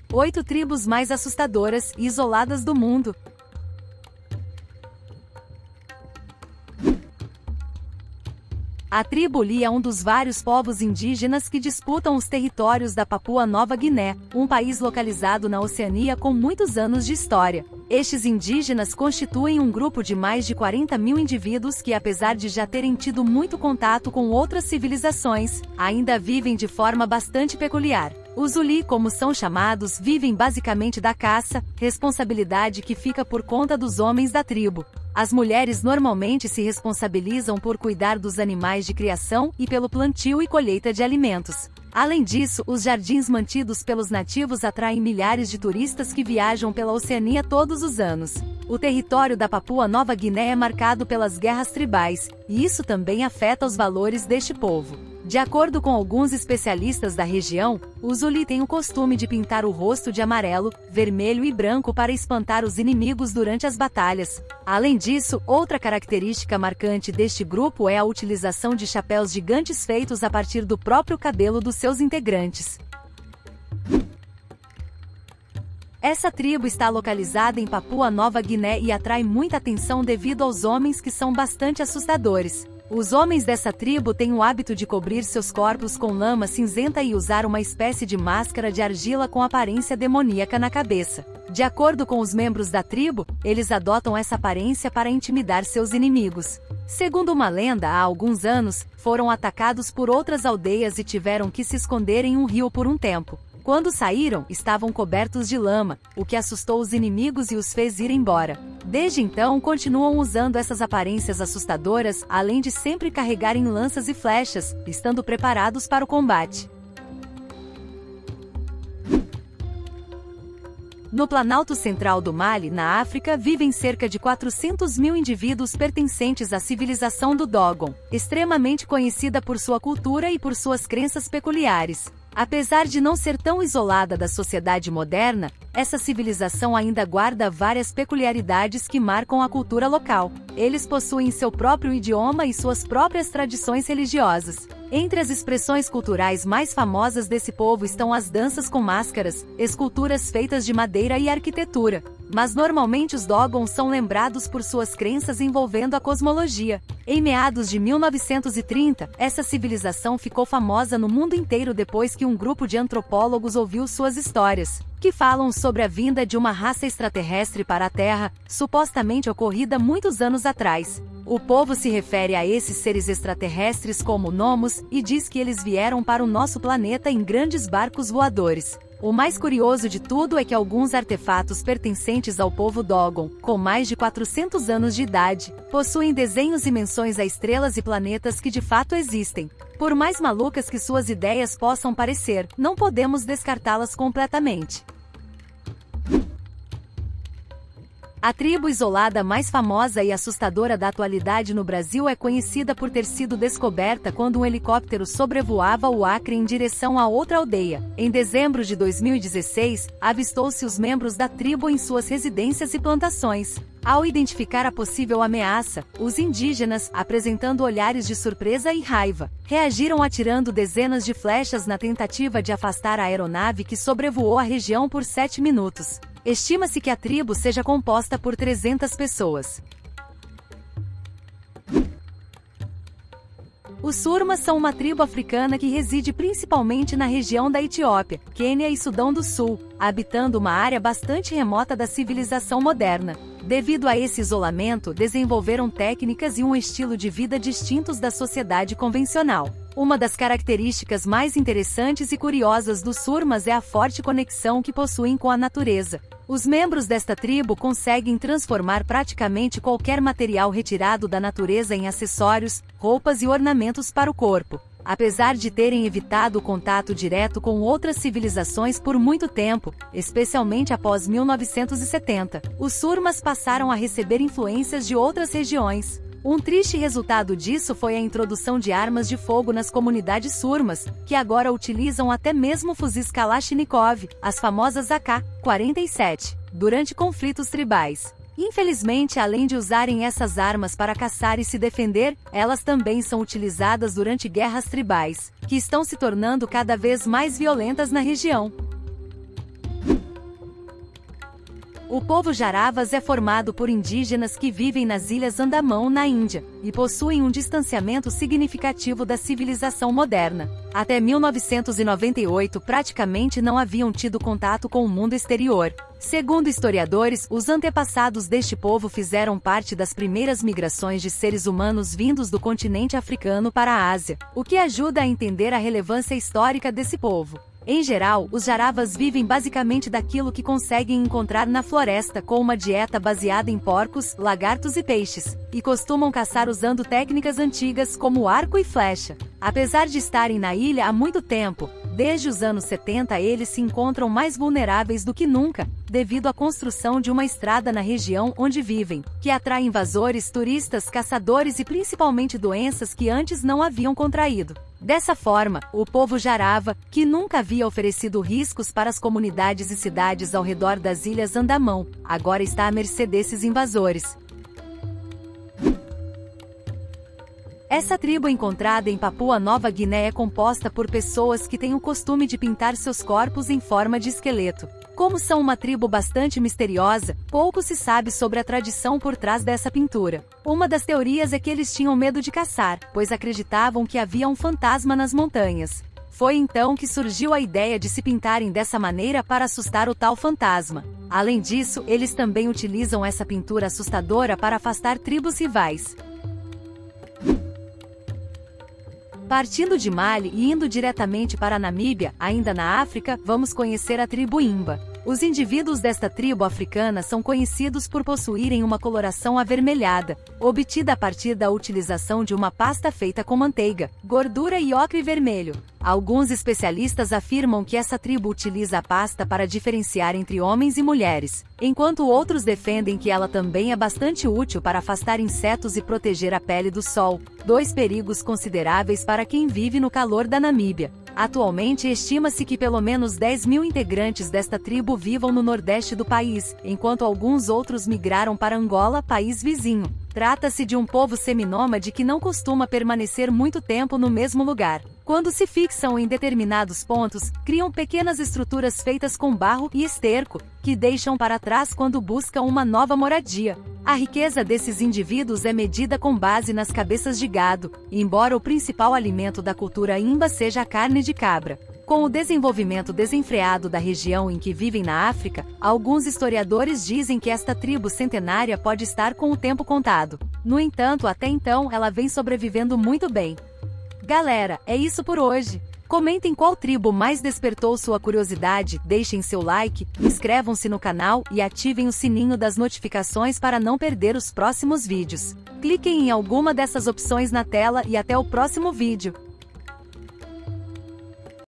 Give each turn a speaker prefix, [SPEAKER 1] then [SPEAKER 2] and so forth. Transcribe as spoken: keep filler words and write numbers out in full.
[SPEAKER 1] Oito tribos mais assustadoras e isoladas do mundo. A tribo Li é um dos vários povos indígenas que disputam os territórios da Papua Nova Guiné, um país localizado na Oceania com muitos anos de história. Estes indígenas constituem um grupo de mais de quarenta mil indivíduos que, apesar de já terem tido muito contato com outras civilizações, ainda vivem de forma bastante peculiar. Os Uli, como são chamados, vivem basicamente da caça, responsabilidade que fica por conta dos homens da tribo. As mulheres normalmente se responsabilizam por cuidar dos animais de criação e pelo plantio e colheita de alimentos. Além disso, os jardins mantidos pelos nativos atraem milhares de turistas que viajam pela Oceania todos os anos. O território da Papua Nova Guiné é marcado pelas guerras tribais, e isso também afeta os valores deste povo. De acordo com alguns especialistas da região, os Uli têm o costume de pintar o rosto de amarelo, vermelho e branco para espantar os inimigos durante as batalhas. Além disso, outra característica marcante deste grupo é a utilização de chapéus gigantes feitos a partir do próprio cabelo dos seus integrantes. Essa tribo está localizada em Papua Nova Guiné e atrai muita atenção devido aos homens que são bastante assustadores. Os homens dessa tribo têm o hábito de cobrir seus corpos com lama cinzenta e usar uma espécie de máscara de argila com aparência demoníaca na cabeça. De acordo com os membros da tribo, eles adotam essa aparência para intimidar seus inimigos. Segundo uma lenda, há alguns anos, foram atacados por outras aldeias e tiveram que se esconder em um rio por um tempo. Quando saíram, estavam cobertos de lama, o que assustou os inimigos e os fez ir embora. Desde então, continuam usando essas aparências assustadoras, além de sempre carregarem lanças e flechas, estando preparados para o combate. No Planalto Central do Mali, na África, vivem cerca de quatrocentos mil indivíduos pertencentes à civilização do Dogon, extremamente conhecida por sua cultura e por suas crenças peculiares. Apesar de não ser tão isolada da sociedade moderna, essa civilização ainda guarda várias peculiaridades que marcam a cultura local. Eles possuem seu próprio idioma e suas próprias tradições religiosas. Entre as expressões culturais mais famosas desse povo estão as danças com máscaras, esculturas feitas de madeira e arquitetura. Mas normalmente os Dogons são lembrados por suas crenças envolvendo a cosmologia. Em meados de mil novecentos e trinta, essa civilização ficou famosa no mundo inteiro depois que um grupo de antropólogos ouviu suas histórias, que falam sobre a vinda de uma raça extraterrestre para a Terra, supostamente ocorrida muitos anos atrás. O povo se refere a esses seres extraterrestres como Nomos e diz que eles vieram para o nosso planeta em grandes barcos voadores. O mais curioso de tudo é que alguns artefatos pertencentes ao povo Dogon, com mais de quatrocentos anos de idade, possuem desenhos e menções a estrelas e planetas que de fato existem. Por mais malucas que suas ideias possam parecer, não podemos descartá-las completamente. A tribo isolada mais famosa e assustadora da atualidade no Brasil é conhecida por ter sido descoberta quando um helicóptero sobrevoava o Acre em direção a outra aldeia. Em dezembro de dois mil e dezesseis, avistou-se os membros da tribo em suas residências e plantações. Ao identificar a possível ameaça, os indígenas, apresentando olhares de surpresa e raiva, reagiram atirando dezenas de flechas na tentativa de afastar a aeronave que sobrevoou a região por sete minutos. Estima-se que a tribo seja composta por trezentas pessoas. Os Surmas são uma tribo africana que reside principalmente na região da Etiópia, Quênia e Sudão do Sul, habitando uma área bastante remota da civilização moderna. Devido a esse isolamento, desenvolveram técnicas e um estilo de vida distintos da sociedade convencional. Uma das características mais interessantes e curiosas dos Surmas é a forte conexão que possuem com a natureza. Os membros desta tribo conseguem transformar praticamente qualquer material retirado da natureza em acessórios, roupas e ornamentos para o corpo. Apesar de terem evitado o contato direto com outras civilizações por muito tempo, especialmente após mil novecentos e setenta, os Surmas passaram a receber influências de outras regiões. Um triste resultado disso foi a introdução de armas de fogo nas comunidades surmas, que agora utilizam até mesmo fuzis Kalashnikov, as famosas A K quarenta e sete, durante conflitos tribais. Infelizmente, além de usarem essas armas para caçar e se defender, elas também são utilizadas durante guerras tribais, que estão se tornando cada vez mais violentas na região. O povo Jaravas é formado por indígenas que vivem nas Ilhas Andamão, na Índia, e possuem um distanciamento significativo da civilização moderna. Até mil novecentos e noventa e oito praticamente não haviam tido contato com o mundo exterior. Segundo historiadores, os antepassados deste povo fizeram parte das primeiras migrações de seres humanos vindos do continente africano para a Ásia, o que ajuda a entender a relevância histórica desse povo. Em geral, os Jaravas vivem basicamente daquilo que conseguem encontrar na floresta, com uma dieta baseada em porcos, lagartos e peixes, e costumam caçar usando técnicas antigas como arco e flecha. Apesar de estarem na ilha há muito tempo, desde os anos setenta eles se encontram mais vulneráveis do que nunca, devido à construção de uma estrada na região onde vivem, que atrai invasores, turistas, caçadores e principalmente doenças que antes não haviam contraído. Dessa forma, o povo Jarava, que nunca havia oferecido riscos para as comunidades e cidades ao redor das Ilhas Andamão, agora está à mercê desses invasores. Essa tribo encontrada em Papua Nova Guiné é composta por pessoas que têm o costume de pintar seus corpos em forma de esqueleto. Como são uma tribo bastante misteriosa, pouco se sabe sobre a tradição por trás dessa pintura. Uma das teorias é que eles tinham medo de caçar, pois acreditavam que havia um fantasma nas montanhas. Foi então que surgiu a ideia de se pintarem dessa maneira para assustar o tal fantasma. Além disso, eles também utilizam essa pintura assustadora para afastar tribos rivais. Partindo de Mali e indo diretamente para a Namíbia, ainda na África, vamos conhecer a tribo Imba. Os indivíduos desta tribo africana são conhecidos por possuírem uma coloração avermelhada, obtida a partir da utilização de uma pasta feita com manteiga, gordura e ocre vermelho. Alguns especialistas afirmam que essa tribo utiliza a pasta para diferenciar entre homens e mulheres, enquanto outros defendem que ela também é bastante útil para afastar insetos e proteger a pele do sol, dois perigos consideráveis para quem vive no calor da Namíbia. Atualmente estima-se que pelo menos dez mil integrantes desta tribo vivam no nordeste do país, enquanto alguns outros migraram para Angola, país vizinho. Trata-se de um povo seminômade que não costuma permanecer muito tempo no mesmo lugar. Quando se fixam em determinados pontos, criam pequenas estruturas feitas com barro e esterco, que deixam para trás quando buscam uma nova moradia. A riqueza desses indivíduos é medida com base nas cabeças de gado, embora o principal alimento da cultura Imba seja a carne de cabra. Com o desenvolvimento desenfreado da região em que vivem na África, alguns historiadores dizem que esta tribo centenária pode estar com o tempo contado. No entanto, até então ela vem sobrevivendo muito bem. Galera, é isso por hoje. Comentem qual tribo mais despertou sua curiosidade, deixem seu like, inscrevam-se no canal e ativem o sininho das notificações para não perder os próximos vídeos. Cliquem em alguma dessas opções na tela e até o próximo vídeo.